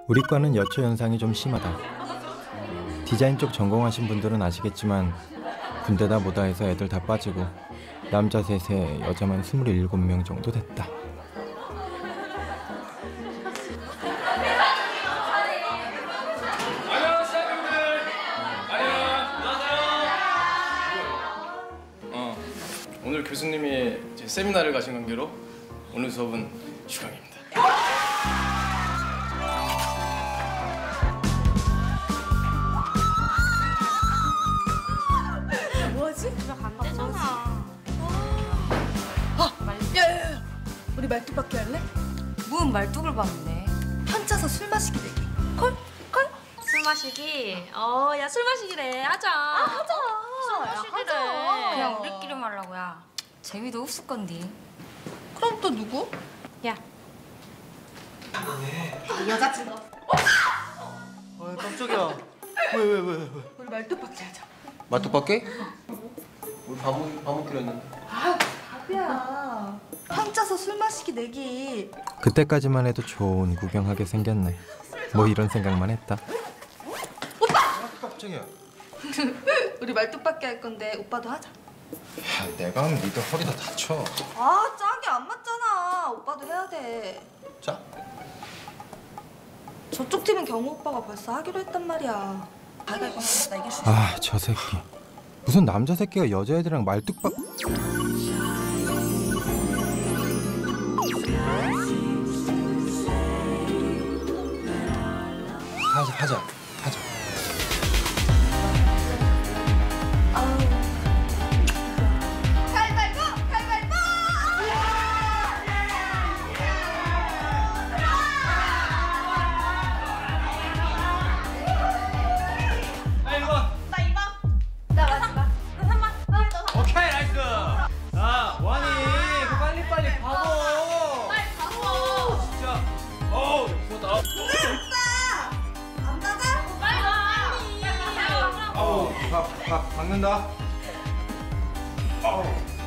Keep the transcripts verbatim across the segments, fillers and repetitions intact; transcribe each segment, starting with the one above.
우리 과는 여초 현상이 좀 심하다. 디자인 쪽 전공하신 분들은 아시겠지만 군대다 뭐다 해서 애들 다 빠지고 남자 셋에 여자만 스물일곱 명 정도 됐다. 어, 오늘 교수님이 제 세미나를 가신 관계로 오늘 수업은 휴강입니다. 뭐하지? 집에 간대잖아. 아, 야야야, 우리 말뚝박기 할래? 뭔 말뚝을 봤네. 혼자서 술 마시기 내기. 콜? 콜? 술 마시기? 어, 야 술 마시기래. 하자. 아, 하자. 술 마시기래. 하자. 그냥 우리끼리 말라고. 야 재미도 없을 건디. 그럼 또 누구? 야 여자친구. 아 깜짝이야. 왜 왜 왜 왜? 우리 말뚝박기 하자. 맞뚝밖에? 우리 밥, 먹, 밥 먹기로 했는데. 아, 밥이야. 혼자서 술 마시기 내기. 그때까지만 해도 좋은 구경하게 생겼네. 뭐 이런 생각만 했다. 오빠! 아, 깜짝이야. 우리 말뚝박기 할 건데 오빠도 하자. 야, 내가 하면 니들 허리 다 다쳐. 아, 짝이 안 맞잖아. 오빠도 해야 돼. 자. 저쪽 팀은 경호 오빠가 벌써 하기로 했단 말이야. 가위바위보 하자. 나 이길 수 있어. 아, 저 새끼. 무슨 남자 새끼가 여자애들이랑 말뚝박... 하자 하자 하자. 가위바위보! 가위바위보! 나 일 번. 나 이 번. 나 마지막. 나 삼 번. 오케이 나이스. 자 원이 그 빨리 빨리 가고. 빨리 가고. 진짜. 어우 좋다. 안 나가? 빨리 와. 아우 밥밥 박는다. 아우.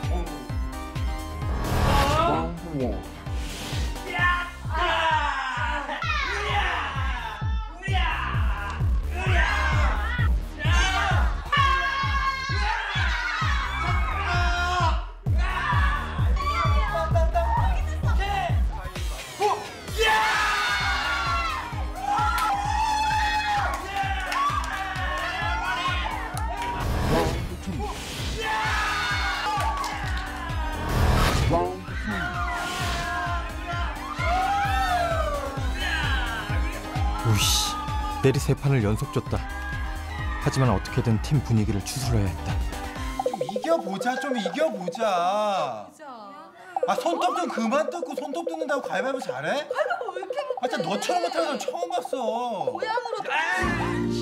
우이씨, 내리 세 판을 연속 줬다. 하지만 어떻게든 팀 분위기를 추스러야 했다. 좀 이겨보자 좀 이겨보자. 아 손톱 좀 그만 뜯고 손톱 뜯는다고 가위바위보 잘해? 가위바위보 왜 이렇게 못해? 아 진짜 너처럼 못하는 사람 처음 봤어. 고향으로.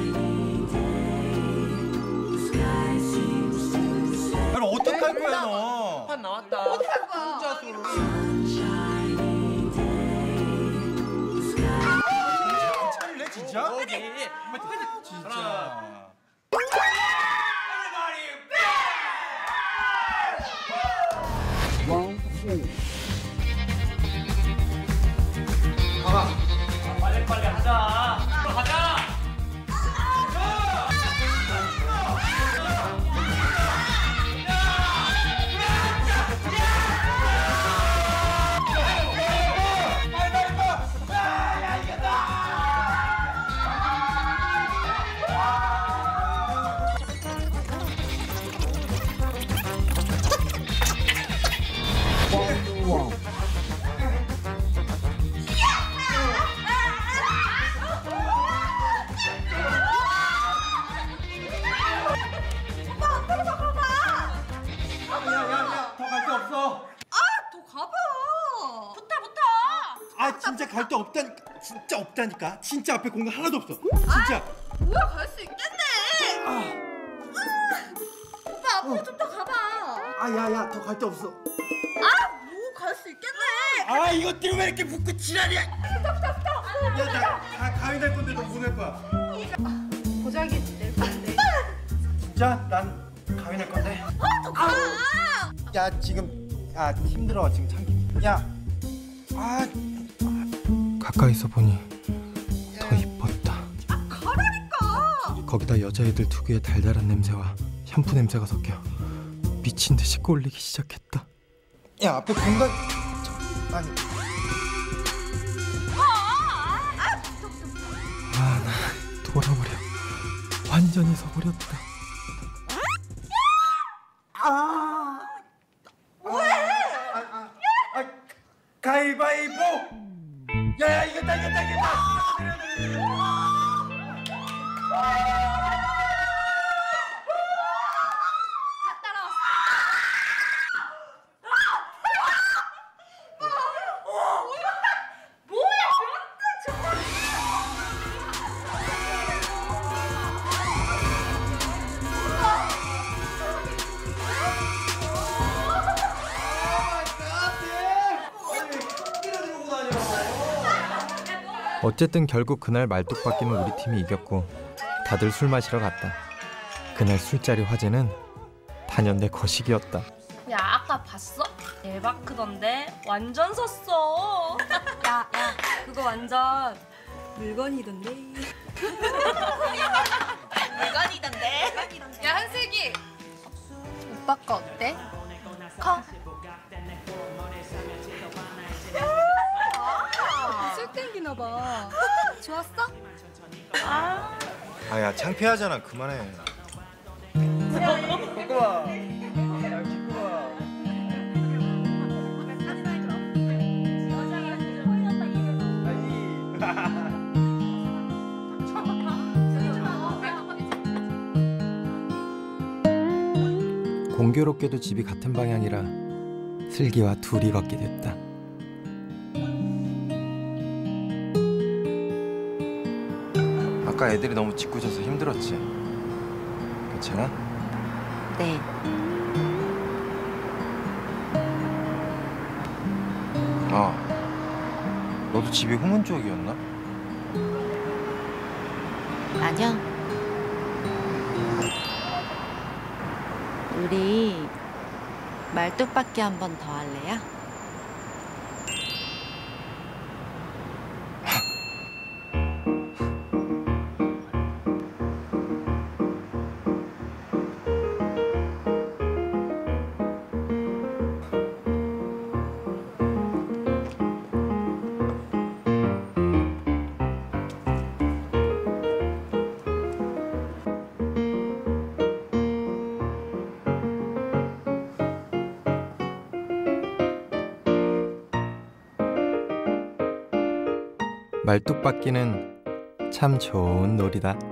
그럼 어떡할 거야 너? 판 나왔다. 어떻게 할 거야? 혼자서. 괜찮을래 진짜? 거기. 진짜. 가봐. 빨리 빨리 하자. 가자. 야야야 더 갈 데 없어. 더 가봐. 붙어 붙어. 아 진짜 갈 데 없다니까. 진짜 없다니까. 진짜 앞에 공간 하나도 없어. 진짜. 뭐야 갈 수 있겠네. 아. 오빠 앞으로 좀 더 가봐. 아 야야 더 갈 데 없어. 아 뭐 갈 수 있겠네. 아 이것 때문에 왜 이렇게 붙고 지랄이야. 붙어 붙어 붙어. 야나 가위 낼 건데 너 뭐 낼 거야? 보자기 낼 건데. 진짜 난 가위 낼 건데. 아 더 가. 야 지금 야 힘들어 지금 참기. 야 아 가까이서 보니 거기다 여자애들 특유의 달달한 냄새와 샴푸 냄새가 섞여 미친 듯이 꼴리기 시작했다. 야 앞에 공간 아니 아, 나 돌아버려. 완전히 서버렸다. 아 가위바위보. 야야 이겼다 이겼다 이겼다. 어쨌든 결국 그날 말뚝박기는 우리 팀이 이겼고 다들 술 마시러 갔다. 그날 술자리 화제는 단연내 거식이었다. 야 아까 봤어? 대박 크던데? 완전 섰어. 야, 야, 그거 완전 물건이던데. 물건이던데? 야 한슬기 오빠 거 어때? 커? 술 땡기나 봐. 좋았어? 아야 창피하잖아 그만해. 기꺼봐. 야 기꺼봐. 공교롭게도 집이 같은 방향이라 슬기와 둘이 걷게 됐다. 아까 애들이 너무 짓궂어서 힘들었지? 괜찮아? 네. 아, 너도 집이 후문 쪽이었나? 아니야. 우리 말뚝박기 한 번 더 할래요? 말뚝박기는 참 좋은 놀이다.